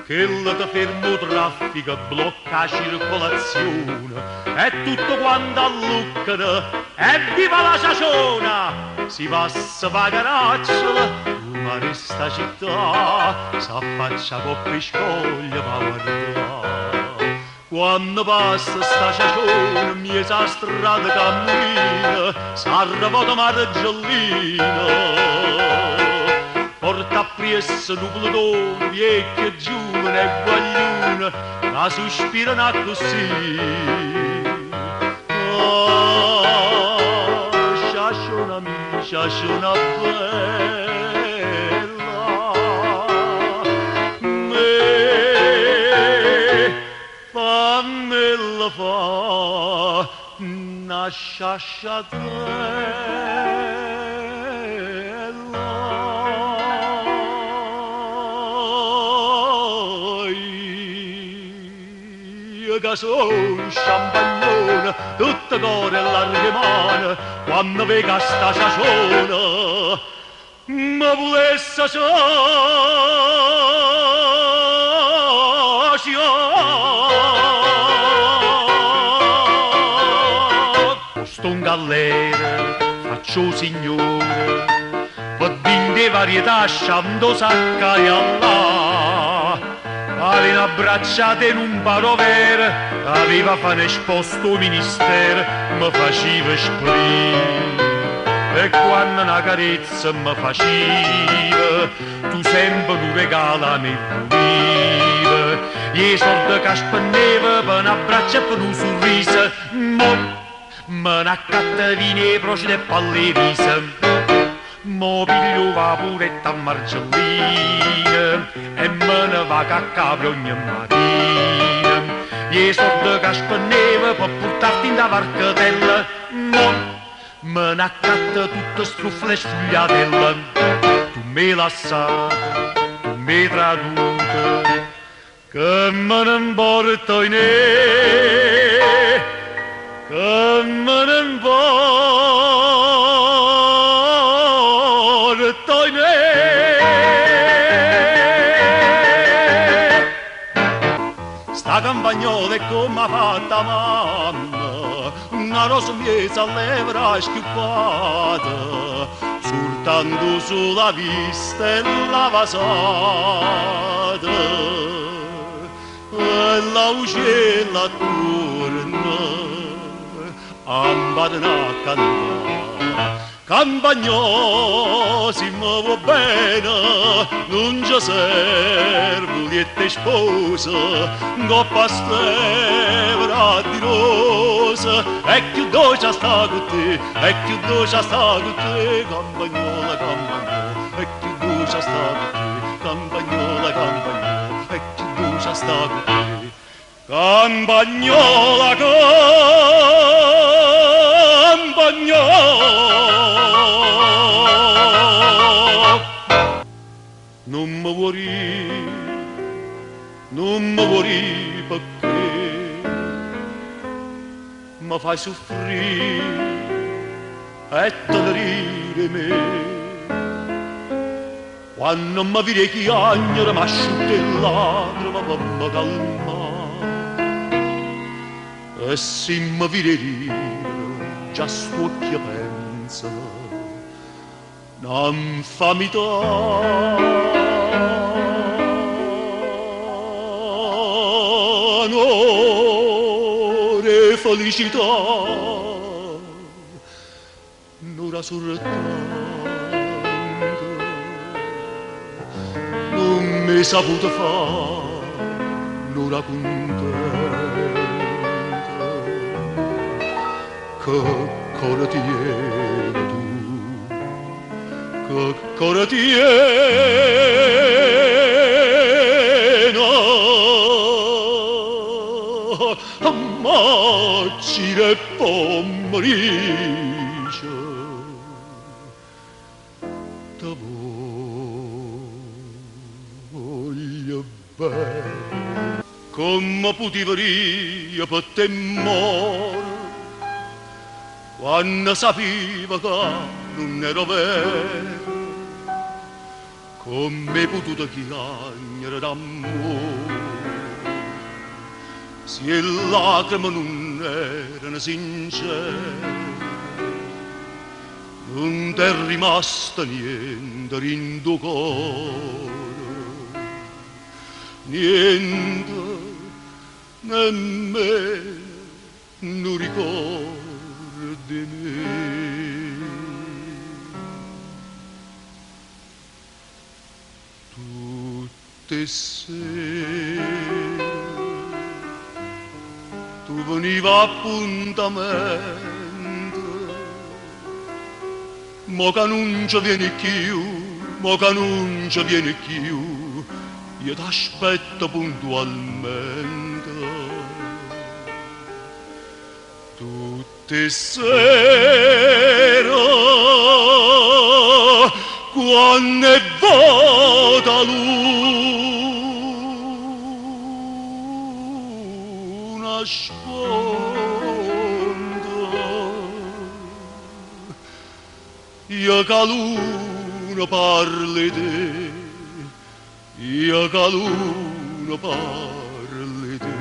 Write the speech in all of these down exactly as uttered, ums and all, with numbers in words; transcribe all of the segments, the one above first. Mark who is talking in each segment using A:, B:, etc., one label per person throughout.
A: quello che ferma il traffico, blocca la circolazione e tutto quanto alluccano e viva la ciaciona! Si passa pa caracciolo, ma resta città s'affaccia coppa scoglie pa guardare. Quando passa sta ciaciona, mi sa strada cammina, s'arrivata margellina. Porta appresso un plutone, vecchio e giovane e guaglione, la sospirano così. Ah, ciaciona mia, ciaciona bella, me fammela fa una ciasciatella. Che sono champagnone, tutto cuore e larghe mani, quando vega sta ciaciona, ma volesse ciaciona. Sto un gallere, faccio signore, per vinte varietà, scendo sacca e allà. Aveva abbracciato in un parovere, aveva fatto esposto ministero, mi faceva splì. E quando una carezza mi faceva, tu sempre un regalo mi volevi. Gli soldi che spendeva per un abbraccio e per un sorriso, mo me ne accatta vino e procede e pallerisa. Mo piglio vaporetta a margellina e me ne va a capre ogni mattina. Gli soldi che spendeva per portarti in da varcatella, mo me ne accatta tutte struffole e sfogliatelle. Tu me l'hai assata, tu me traduta, che me ne importa in e, che me ne importa. Sta campagnola è come ha fatta mamma, una rosa miesa all'evra schiuppata, soltanto sulla vista e la vasata, e la uccella attorno, ambarna a cantare. Campagnò si muove bene, non ci serve liette sposa, coppa stevra di rosa, e più dolce sta con te, e più dolce sta con te, campagnola, campagnola, e più dolce sta con te, campagnola, campagnola, e più dolce sta con te, campagnola, campagnola. Non mi vuoi, non mi vuoi perché mi fai soffrire e tenerire me. Quando mi vedi chiagnere mi asciutta il lacrima per mi calmare. E se mi vedi ridere già sto che pensa, non fammi onore, felicità, n'ora soltanto, non mi saputo fare, n'ora contenta, che cuore tiene tu, che cuore tiene, ammaccire pomeriggio, te voglio bene, come potevo io per te morire, quando sapevo che non ero vero, come potuto chiagnere d'amore, se le lacrime non erano sincere, non t'è rimasto niente in tuo cuore, niente, nemmeno non ricordi me. Tutte sere tu veniva appuntamento, mo che non ci vieni più, mo che non ci vieni più, io t'aspetto puntualmente. Tutte sere quando è vuota luna sponda, io che luna parli te, io che luna parli te.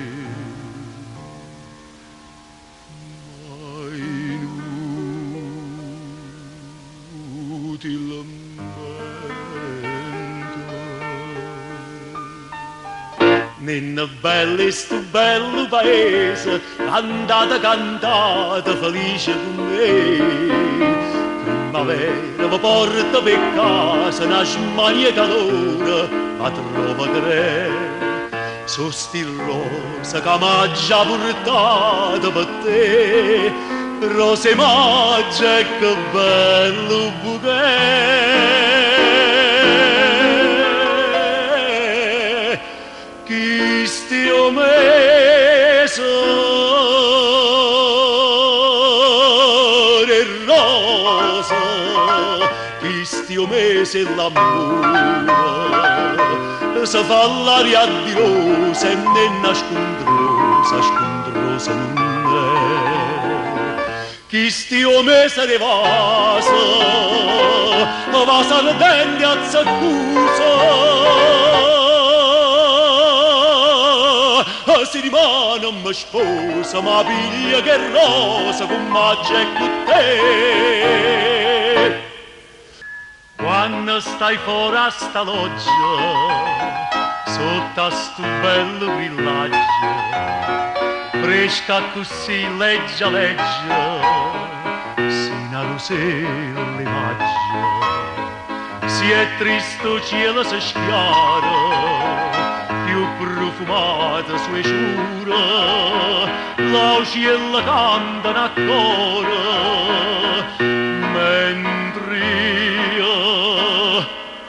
A: Ninna bella sto bello paese, cantate, cantate, felice con me. Primavera vi porta per casa, una smania calore, ma trova tre. So sti rosa che m'ha già portato per te, rose magge, che bello bouquet. Chistio mese e rosa, chistio mese l'amore, se fa l'aria di rosa e ne nascondrosa, scondrosa non è. Chistio mese de vasa, vasa ardente a zaccusa, si rimane ma sposa, ma piglia che rosa con maggia e con te. Quando stai fuori a sta loggia, sotto a sto bello villaggio, fresca così leggia leggia, sino a roselle maggia, si è tristo cielo si schiara, più profumata sue giura, l'auciella cantano ancora, mentre io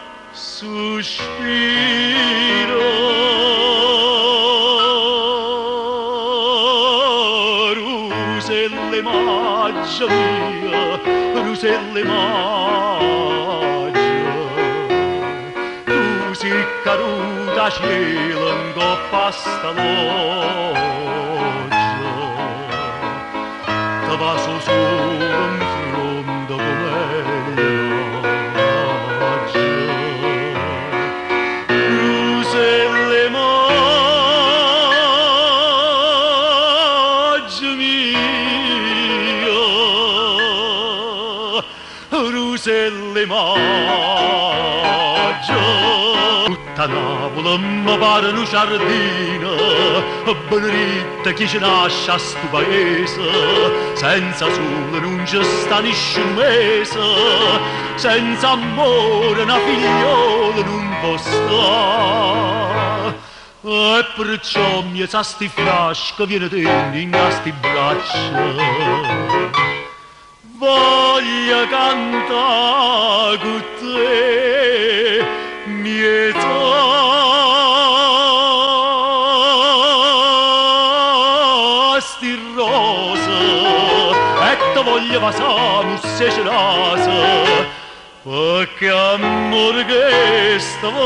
A: sospiro. Ruselle maggia mia, ruselle maggia, tu si caruta cielo in coppa sta loggia, te va su solo in fronte come l'oggia. Ruselle maggia mia, ruselle maggia, tutta Napoli mi pare una giardina, benedetta chi ci nasce a sto paese, senza sole non ci sta nessun mese, senza amore una figliola non può stare. E perciò mi sa sti frasca viene tendi in sti braccia, voglio cantare con te, mieta. Sti rosa e te voglio pasare se ce rasa, perché amore che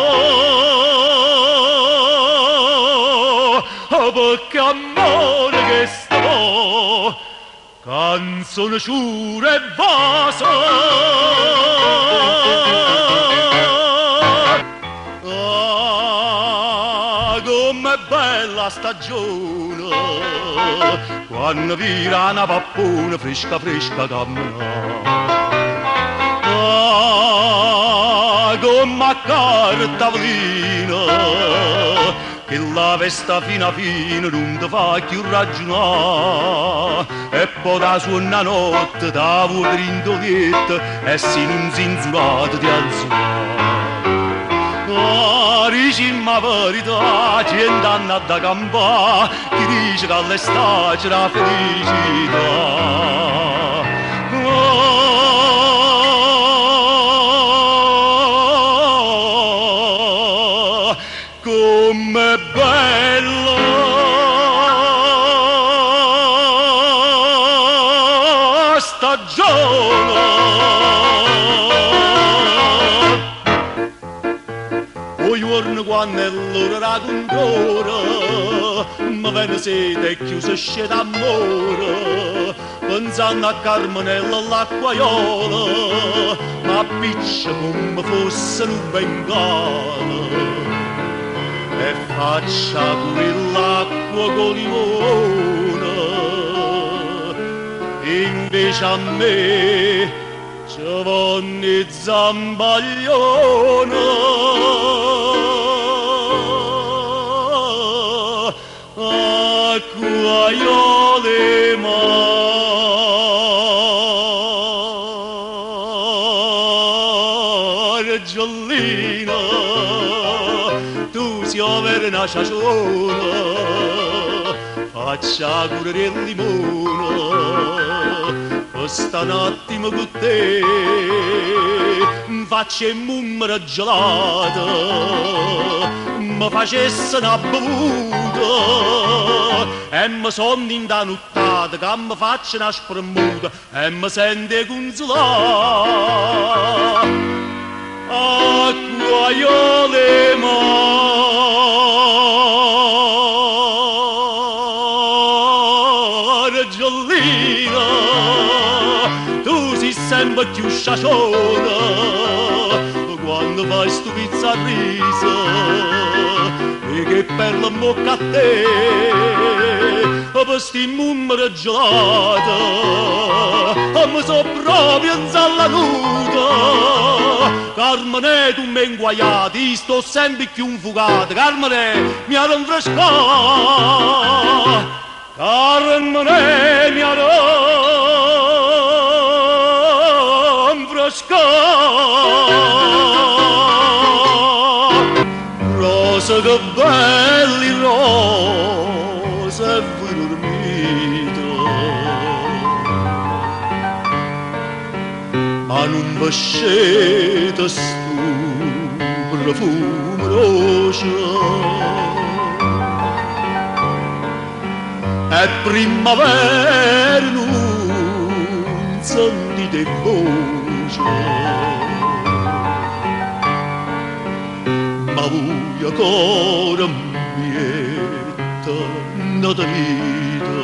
A: stavo, perché amore che stavo, canzone ciura e vasa. bella stagione, quando vira una pappona fresca fresca cammina. Ah, come a cartavolina, che la vesta fino a fine non ti fa più ragionare, e poi da suona notte da vuoi grindolietta e si non si insulata di alzare. Ah, dici ma verità, gente anna da campà, ti dice che all'estate c'è la felicità. Ah, com'è bella stagione, o giorno quando è l'ora condora, mi viene sete e chiuso esce d'amore, pensando a Carmenella l'acquaiola, ma piccia come fosse un bengala, e faccia pure l'acqua con limone, invece a me ci vanno zambaglione, acquaiole margiolina, tu si avere una ciaciona, faccia pure del limone, sta un attimo con te, facciamo un gelata, mi facesse una bevuta, e mi sono indanuttata che mi faccia una spremuta, e mi sente consolata. Acquaiole margiolina, tu sei sempre più sciaciona, quando fai stu pizza risa, e che per la bocca a te, per sti mummere gelata, mi so proprio in salla nuda. Carmine, tu mi inguaiati, sto sempre più infugato. Carmine, mi ha rinfrescato. Carmine, mi ha rinfrescato. Rosa, che belli rosa, e voi dormite, ma non bascete stu profumo rosa, è primavera non sentite voce, ma voi ancora mietta nata vita.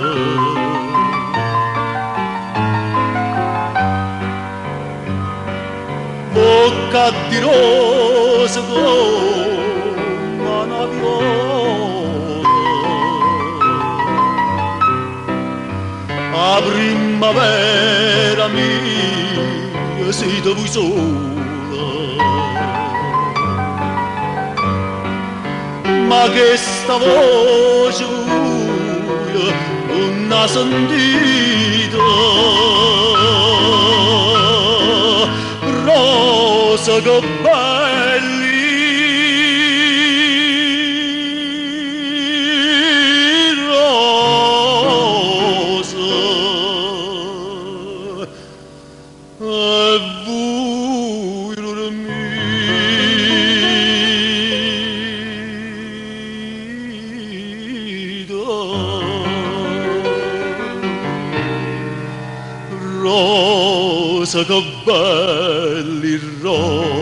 A: Bocca di rosa come una viola, a primavera mia siete voi sola, ma che sta voce voi non ha sentito. Rosa, che belli rosa, e voi dormite. Rosa, che belli rosa.